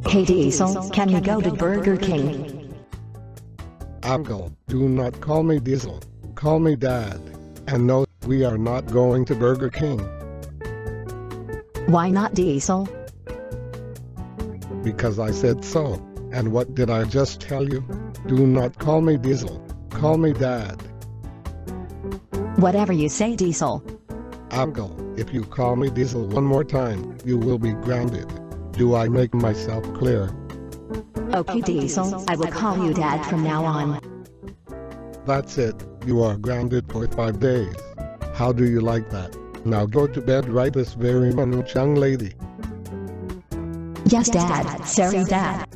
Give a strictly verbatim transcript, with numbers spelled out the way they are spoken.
Hey Diesel, can you go to Burger King? Uncle, do not call me Diesel. Call me Dad. And no, we are not going to Burger King. Why not Diesel? Because I said so. And what did I just tell you? Do not call me Diesel. Call me Dad. Whatever you say Diesel. Uncle, if you call me Diesel one more time, you will be grounded. Do I make myself clear? Okay Diesel, I will call you Dad from now on. That's it, you are grounded for five days. How do you like that? Now go to bed right this very minute, young lady. Yes Dad, sorry Dad.